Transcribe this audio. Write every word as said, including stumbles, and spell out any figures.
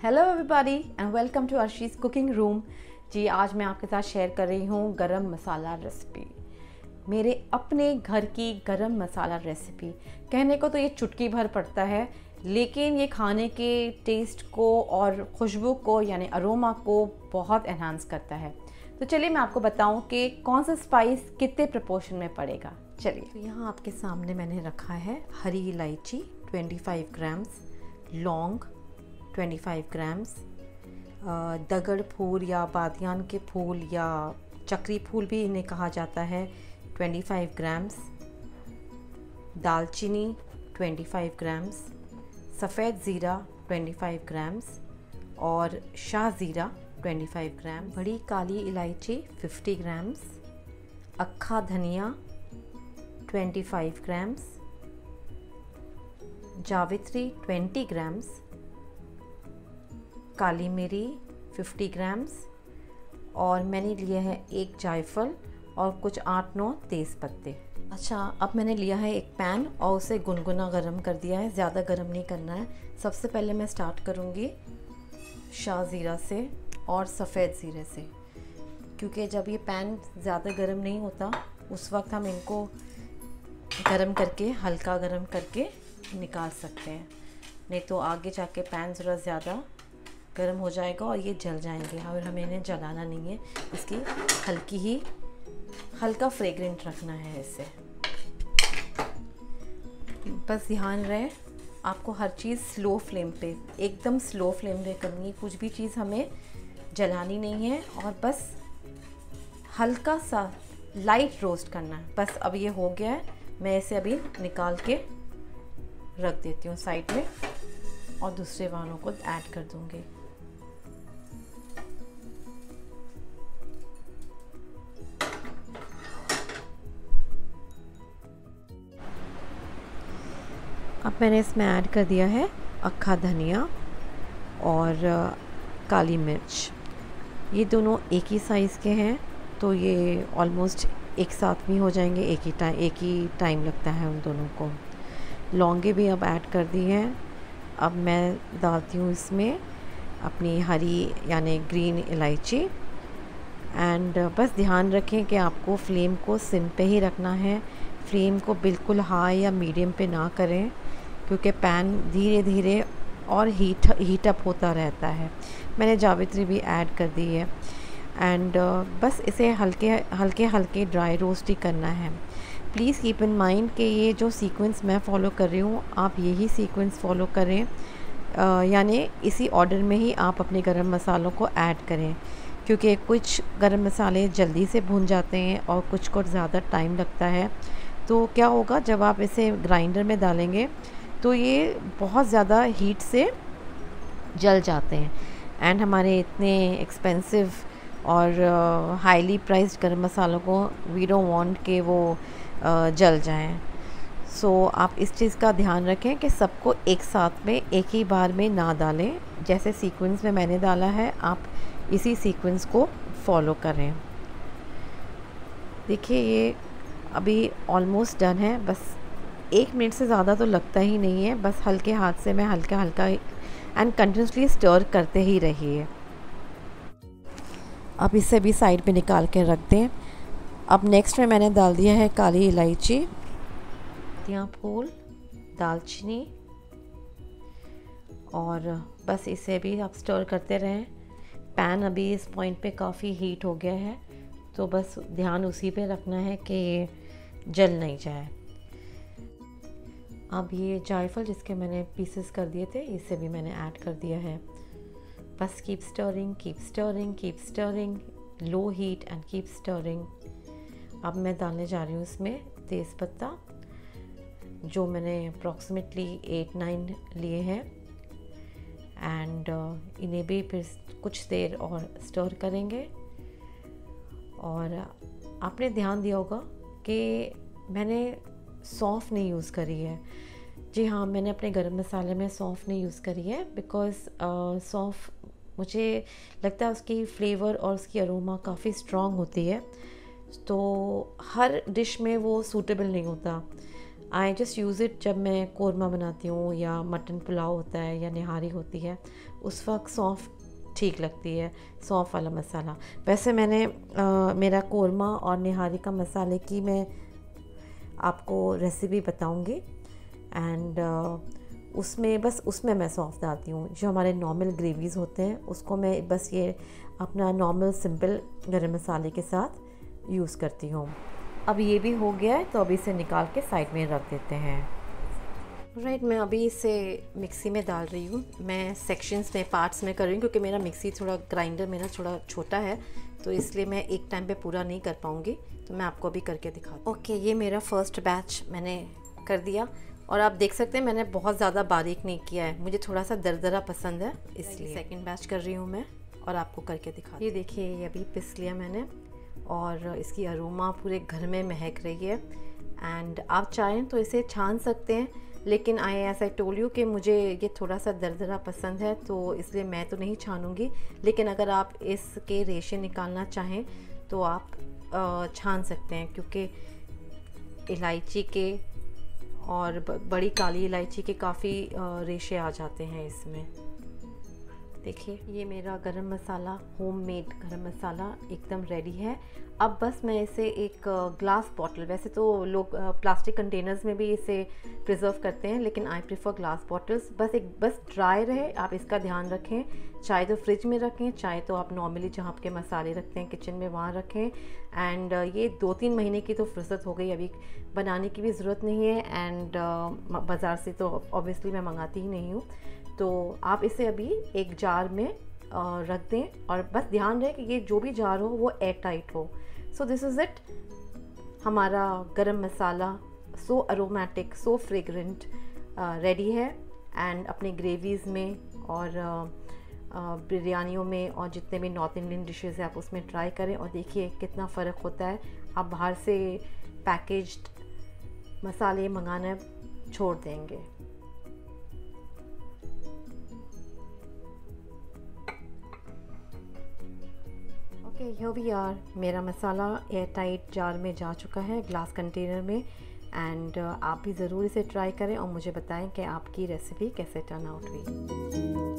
Hello everybody and welcome to Arshi's cooking room. जी आज मैं आपके साथ शेयर कर रही हूँ गरम मसाला रेसिपी, मेरे अपने घर की गरम मसाला रेसिपी। कहने को तो ये चुटकी भर पड़ता है, लेकिन ये खाने के टेस्ट को और खुशबू को यानी अरोमा को बहुत एनहांस करता है। तो चलिए मैं आपको बताऊं कि कौन सा स्पाइस कितने प्रपोर्शन में पड़ेगा। चलिए, तो यहाँ आपके सामने मैंने रखा है हरी इलायची पच्चीस ग्राम्स, लौंग पच्चीस ग्राम्स, दगड़ फूल या बादियान के फूल या चक्री फूल भी इन्हें कहा जाता है पच्चीस ग्राम्स, दालचीनी पच्चीस ग्राम्स, सफ़ेद ज़ीरा पच्चीस ग्राम्स और शाह ज़ीरा पच्चीस ग्राम, बड़ी काली इलायची पचास ग्राम्स, अक्खा धनिया पच्चीस ग्राम्स, जावित्री बीस ग्राम्स, काली मिरी पचास ग्राम्स और मैंने लिया है एक जायफल और कुछ आठ नौ तेज़ पत्ते। अच्छा, अब मैंने लिया है एक पैन और उसे गुनगुना गरम कर दिया है, ज़्यादा गरम नहीं करना है। सबसे पहले मैं स्टार्ट करूँगी शाह ज़ीरा से और सफ़ेद ज़ीरे से, क्योंकि जब ये पैन ज़्यादा गरम नहीं होता उस वक्त हम इनको गरम करके हल्का गरम करके निकाल सकते हैं, नहीं तो आगे जाके पैन ज़रा ज़्यादा गर्म हो जाएगा और ये जल जाएंगे और हमें इन्हें जलाना नहीं है। इसकी हल्की ही हल्का फ्रेग्रेंट रखना है इसे। बस ध्यान रहे आपको हर चीज़ स्लो फ्लेम पे, एकदम स्लो फ्लेम पे करनी है। कुछ भी चीज़ हमें जलानी नहीं है और बस हल्का सा लाइट रोस्ट करना है। बस अब ये हो गया है, मैं इसे अभी निकाल के रख देती हूँ साइड में और दूसरे वालों को ऐड कर दूँगी। अब मैंने इसमें ऐड कर दिया है अक्खा धनिया और काली मिर्च। ये दोनों एक ही साइज़ के हैं, तो ये ऑलमोस्ट एक साथ में हो जाएंगे, एक ही टाइम एक ही टाइम लगता है उन दोनों को। लौंगे भी अब ऐड कर दी हैं। अब मैं डालती हूँ इसमें अपनी हरी यानी ग्रीन इलायची एंड बस ध्यान रखें कि आपको फ्लेम को सिम पे ही रखना है, फ्लेम को बिल्कुल हाई या मीडियम पे ना करें, क्योंकि पैन धीरे धीरे और हीट हीट अप होता रहता है। मैंने जावित्री भी ऐड कर दी है एंड uh, बस इसे हल्के हल्के हल्के ड्राई रोस्ट ही करना है। प्लीज़ कीप इन माइंड कि ये जो सीक्वेंस मैं फ़ॉलो कर रही हूँ आप यही सीक्वेंस फ़ॉलो करें, uh, यानी इसी ऑर्डर में ही आप अपने गरम मसालों को ऐड करें, क्योंकि कुछ गरम मसाले जल्दी से भून जाते हैं और कुछ को ज़्यादा टाइम लगता है। तो क्या होगा, जब आप इसे ग्राइंडर में डालेंगे तो ये बहुत ज़्यादा हीट से जल जाते हैं एंड हमारे इतने एक्सपेंसिव और हाईली प्राइस्ड गरम मसालों को वी डोंट वांट कि वो uh, जल जाएं। सो so, आप इस चीज़ का ध्यान रखें कि सबको एक साथ में एक ही बार में ना डालें। जैसे सीक्वेंस में मैंने डाला है आप इसी सीक्वेंस को फॉलो करें। देखिए ये अभी ऑलमोस्ट डन है, बस एक मिनट से ज़्यादा तो लगता ही नहीं है। बस हल्के हाथ से मैं हल्का हल्का एंड कंटिन्यूसली स्टर करते ही रहिए। अब इसे भी साइड पे निकाल के रख दें। अब नेक्स्ट में मैंने डाल दिया है काली इलायची, तिया फूल, दालचीनी और बस इसे भी आप स्टर करते रहें। पैन अभी इस पॉइंट पे काफ़ी हीट हो गया है, तो बस ध्यान उसी पे रखना है कि ये जल नहीं जाए। अब ये जायफल जिसके मैंने पीसेस कर दिए थे इसे भी मैंने ऐड कर दिया है। बस keep stirring keep stirring keep stirring, low heat and keep stirring. अब मैं डालने जा रही हूँ इसमें तेज़पत्ता, जो मैंने अप्रॉक्सीमेटली एट नाइन लिए हैं एंड uh, इन्हें भी फिर कुछ देर और स्टर करेंगे। और आपने ध्यान दिया होगा कि मैंने सौंफ नहीं यूज़ करी है। जी हाँ, मैंने अपने गरम मसाले में सौंफ नहीं यूज़ करी है, बिकॉज़ सौंफ मुझे लगता है उसकी फ्लेवर और उसकी अरोमा काफ़ी स्ट्रॉन्ग होती है, तो हर डिश में वो सूटेबल नहीं होता। आई जस्ट यूज़ इट जब मैं कोरमा बनाती हूँ या मटन पुलाव होता है या निहारी होती है, उस वक्त सौंफ ठीक लगती है, सौंफ वाला मसाला। वैसे मैंने आ, मेरा कोरमा और निहारी का मसाले की मैं आपको रेसिपी बताऊँगी, एंड उसमें बस उसमें मैं सौंफ डालती हूँ। जो हमारे नॉर्मल ग्रेवीज़ होते हैं उसको मैं बस ये अपना नॉर्मल सिंपल गरम मसाले के साथ यूज़ करती हूँ। अब ये भी हो गया है, तो अभी इसे निकाल के साइड में रख देते हैं। राइट right, मैं अभी इसे मिक्सी में डाल रही हूँ। मैं सेक्शंस में, पार्ट्स में कर रही हूँ क्योंकि मेरा मिक्सी थोड़ा, ग्राइंडर मेरा थोड़ा छोटा है, तो इसलिए मैं एक टाइम पे पूरा नहीं कर पाऊँगी। तो मैं आपको अभी करके दिखाती हूँ। ओके, ये मेरा फर्स्ट बैच मैंने कर दिया, और आप देख सकते हैं मैंने बहुत ज़्यादा बारीक नहीं किया है, मुझे थोड़ा सा दरदरा पसंद है, इसलिए सेकेंड बैच कर रही हूँ मैं और आपको करके दिखा। ये देखिए, ये अभी पिस लिया मैंने और इसकी अरोमा पूरे घर में महक रही है। एंड आप चाहें तो इसे छान सकते हैं, लेकिन I as I told you कि मुझे ये थोड़ा सा दरदरा पसंद है, तो इसलिए मैं तो नहीं छानूंगी। लेकिन अगर आप इसके रेशे निकालना चाहें तो आप छान सकते हैं, क्योंकि इलायची के और बड़ी काली इलायची के काफ़ी रेशे आ जाते हैं इसमें। देखिए, ये मेरा गरम मसाला, होममेड गरम मसाला एकदम रेडी है। अब बस मैं इसे एक ग्लास बॉटल, वैसे तो लोग प्लास्टिक कंटेनर्स में भी इसे प्रिजर्व करते हैं, लेकिन आई प्रेफर ग्लास बॉटल्स। बस एक बस ड्राई रहे, आप इसका ध्यान रखें। चाहे तो फ्रिज में रखें, चाहे तो आप नॉर्मली जहाँ आपके मसाले रखते हैं किचन में वहाँ रखें। एंड ये दो तीन महीने की तो फुर्सत हो गई, अभी बनाने की भी ज़रूरत नहीं है। एंड बाज़ार से तो ऑब्वियसली मैं मंगाती ही नहीं हूँ। तो आप इसे अभी एक जार में रख दें, और बस ध्यान रहे कि ये जो भी जार हो वो एयर टाइट हो। सो दिस इज़ इट, हमारा garam masala so aromatic, so fragrant ready है। एंड अपने ग्रेवीज़ में और बिरयानियों में और जितने भी नॉर्थ इंडियन डिशेस हैं आप उसमें ट्राई करें, और देखिए कितना फ़र्क होता है। आप बाहर से पैकेज्ड मसाले मंगाना छोड़ देंगे। ओके, हियर वी आर, मेरा मसाला एयर टाइट जार में जा चुका है, ग्लास कंटेनर में। एंड uh, आप भी ज़रूर इसे ट्राई करें और मुझे बताएं कि आपकी रेसिपी कैसे टर्न आउट हुई।